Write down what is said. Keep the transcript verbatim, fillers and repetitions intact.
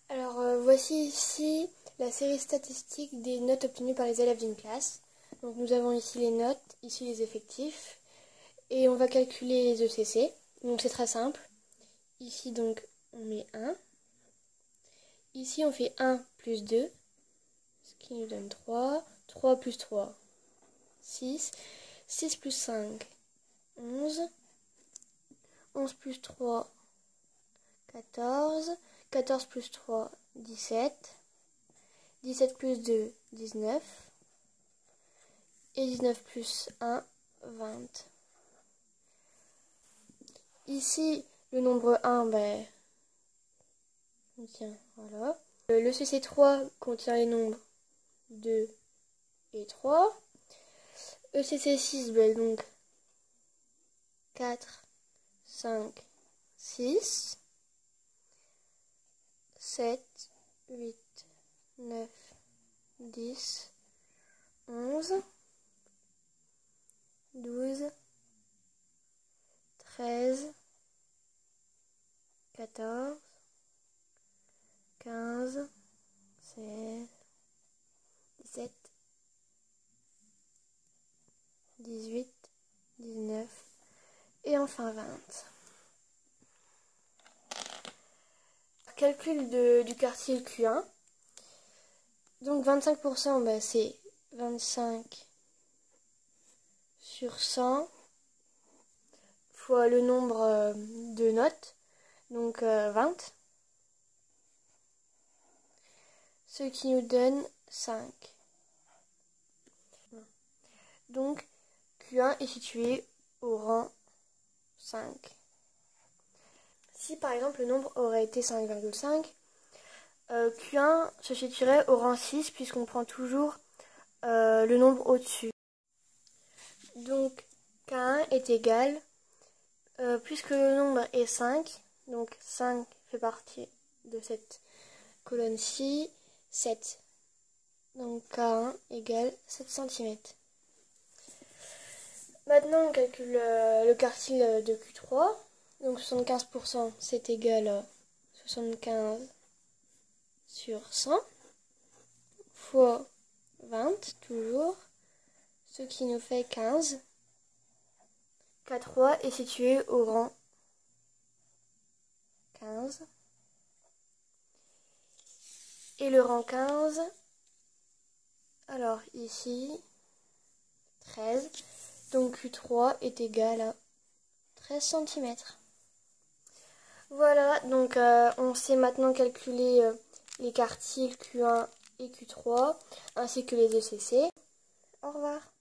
Alors euh, voici ici la série statistique des notes obtenues par les élèves d'une classe. Donc nous avons ici les notes, ici les effectifs, et on va calculer les E C C. Donc c'est très simple. Ici donc on met un. Ici on fait un plus deux, ce qui nous donne trois. trois plus trois, six. six plus cinq, onze. onze plus trois, quatorze. quatorze plus trois, dix-sept. dix-sept plus deux, dix-neuf. Et dix-neuf plus un, vingt. Ici, le nombre un, ben, contient, voilà. Le C C trois contient les nombres deux et trois. E C C six, ben, donc quatre, cinq, six. sept, huit, neuf, dix, onze, douze, treize, quatorze, quinze, seize, dix-sept, dix-huit, dix-neuf et enfin vingt. Calcul de, du quartile Q un. Donc vingt-cinq pour cent, bah, c'est vingt-cinq sur cent fois le nombre euh, de notes, donc euh, vingt. Ce qui nous donne cinq. Donc Q un est situé au rang cinq. Si par exemple le nombre aurait été cinq virgule cinq, euh, Q un se situerait au rang six puisqu'on prend toujours euh, le nombre au-dessus. Donc K un est égal, euh, puisque le nombre est cinq, donc cinq fait partie de cette colonne-ci, sept. Donc K un égale sept centimètres. Maintenant on calcule euh, le quartile de Q trois. Donc soixante-quinze pour cent c'est égal à soixante-quinze sur cent fois vingt toujours, ce qui nous fait quinze. K trois est situé au rang quinze. Et le rang quinze, alors ici, treize. Donc Q trois est égal à treize centimètres. Voilà, donc euh, on sait maintenant calculer euh, les quartiles Q un et Q trois, ainsi que les E C C. Au revoir.